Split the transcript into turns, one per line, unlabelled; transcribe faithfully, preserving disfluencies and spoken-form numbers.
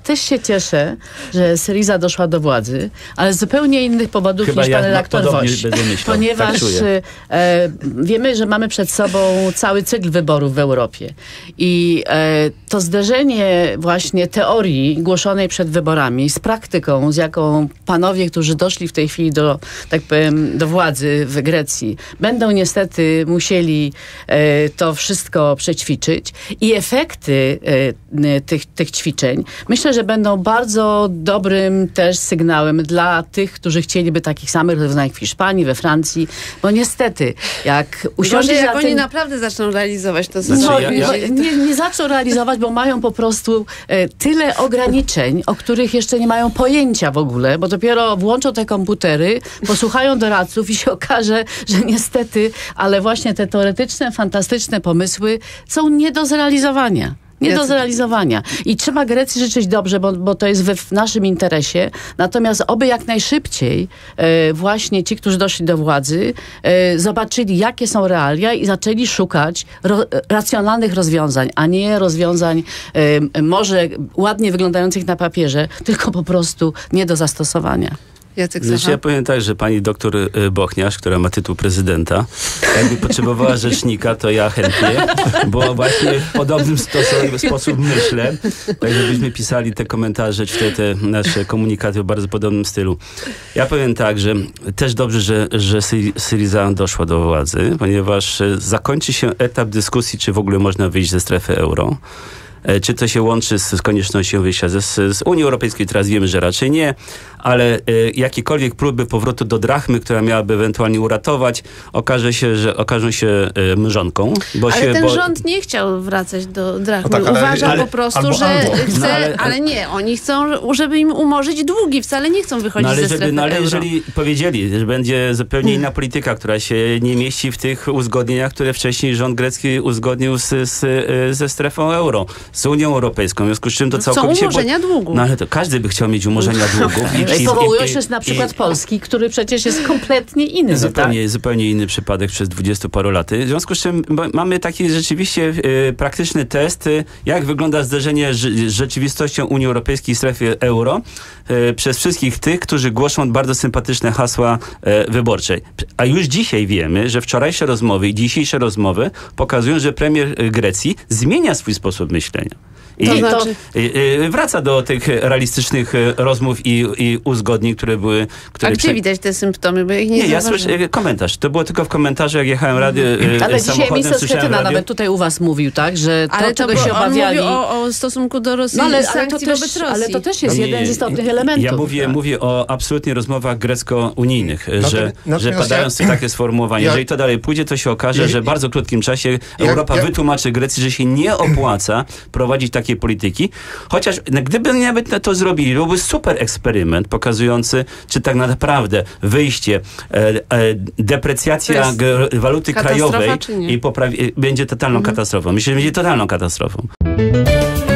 też się cieszę, że Syriza doszła do władzy, ale z zupełnie innych powodów
Chyba
niż
ja
pan redaktor Woś. Ponieważ
tak
e, wiemy, że mamy przed sobą cały cykl wyborów w Europie. I e, to zderzenie właśnie teorii głoszonej przed wyborami z praktyką, z jaką panowie, którzy doszli w tej chwili do, tak powiem, do władzy w Grecji, będą niestety musieli e, to wszystko przećwiczyć. I efekty e, tych, tych ćwiczeń, myślę, że będą bardzo dobrym też sygnałem dla tych, którzy chcieliby takich samych rozwiązań w Hiszpanii, we Francji, bo niestety, jak usiądzie
jak
za
oni
tym...
naprawdę zaczną realizować to, co
No,
Znaczy, ja- ja-
nie, nie zaczną realizować, bo mają po prostu e, tyle ograniczeń, o których jeszcze nie mają pojęcia w ogóle, bo dopiero włączą te komputery, posłuchają doradców i się okaże, że niestety, ale właśnie te teoretyczne, fantastyczne pomysły są nie do zrealizowania. Nie do zrealizowania. I trzeba Grecji życzyć dobrze, bo, bo to jest we, w naszym interesie. Natomiast oby jak najszybciej e, właśnie ci, którzy doszli do władzy, e, zobaczyli, jakie są realia i zaczęli szukać ro, racjonalnych rozwiązań, a nie rozwiązań e, może ładnie wyglądających na papierze, tylko po prostu nie do zastosowania.
Jacek
Znaczy,
Socha.
ja powiem tak, że pani doktor y, Bochniarz, która ma tytuł prezydenta, jakby potrzebowała rzecznika, to ja chętnie, bo właśnie w podobnym stosunku, sposób myślę, tak żebyśmy pisali te komentarze, czy te, te nasze komunikaty w bardzo podobnym stylu. Ja powiem tak, że też dobrze, że, że Syriza doszła do władzy, ponieważ zakończy się etap dyskusji, czy w ogóle można wyjść ze strefy euro. Czy to się łączy z, z koniecznością wyjścia z, z Unii Europejskiej? Teraz wiemy, że raczej nie, ale y, jakiekolwiek próby powrotu do drachmy, która miałaby ewentualnie uratować, okaże się, że okażą się y, mrzonką. Bo
ale
się,
ten
bo...
rząd nie chciał wracać do drachmy.
No tak, ale-
Uważa
ale-
po prostu,
albo-
że
albo.
chce,
No
ale,
ale-
nie, oni chcą, żeby im umorzyć długi, wcale nie chcą wychodzić
No ale,
ze
żeby,
strefy
no ale
euro.
jeżeli powiedzieli, że będzie zupełnie inna polityka, która się nie mieści w tych uzgodnieniach, które wcześniej rząd grecki uzgodnił z, z, ze strefą euro, z Unią Europejską, w związku z czym to
Chcą
całkowicie...
umorzenia długu.
No ale to każdy by chciał mieć umorzenia długów. I, i,
Powołują
i-
się
i-
na przykład
i-
Polski, który przecież jest kompletnie inny.
Zupełnie,
tak?
zupełnie inny przypadek przez dwudziestu paru lat. W związku z czym b- mamy taki rzeczywiście y, praktyczny test, y, jak wygląda zderzenie z rzeczywistością Unii Europejskiej i strefy euro y, przez wszystkich tych, którzy głoszą bardzo sympatyczne hasła y, wyborcze. A już dzisiaj wiemy, że wczorajsze rozmowy i dzisiejsze rozmowy pokazują, że premier y, Grecji zmienia swój sposób myślenia. I
To znaczy?
y, y, wraca do tych realistycznych y, rozmów i, i uzgodnień, które były... Które
A gdzie
prze-
widać te symptomy? Bo ja ich nie,
nie, ja
zauważyłam.
słyszę komentarz. To było tylko w komentarzu, jak jechałem radio, y,
Ale dzisiaj
samochodem,
minister
słyszałem
Schetyna
radio.
nawet tutaj u was mówił, tak, że to,
Ale to
czego
bo
się
on
obawiali...
mówił o, o stosunku do Rosji,
No ale, ale, to
sankcji wobec
też,
Rosji.
ale to też jest
Nie,
jeden z istotnych
ja
elementów.
Ja mówię,
tak.
mówię o absolutnie rozmowach grecko-unijnych,
Natomiast-
że, że
natomiast
padają
ja-
takie sformułowanie.
ja-
Jeżeli to dalej pójdzie, to się okaże,
Ja-
że w bardzo krótkim czasie Europa
ja-
wytłumaczy Grecji, że się nie opłaca prowadzić takiej polityki. Chociaż no, gdyby nawet to zrobili, byłby super eksperyment pokazujący, czy tak naprawdę wyjście, e, e, deprecjacja
To jest
g- waluty
katastrofa,
krajowej
czy nie?
i poprawi- będzie totalną katastrofą. Myślę, że będzie totalną katastrofą.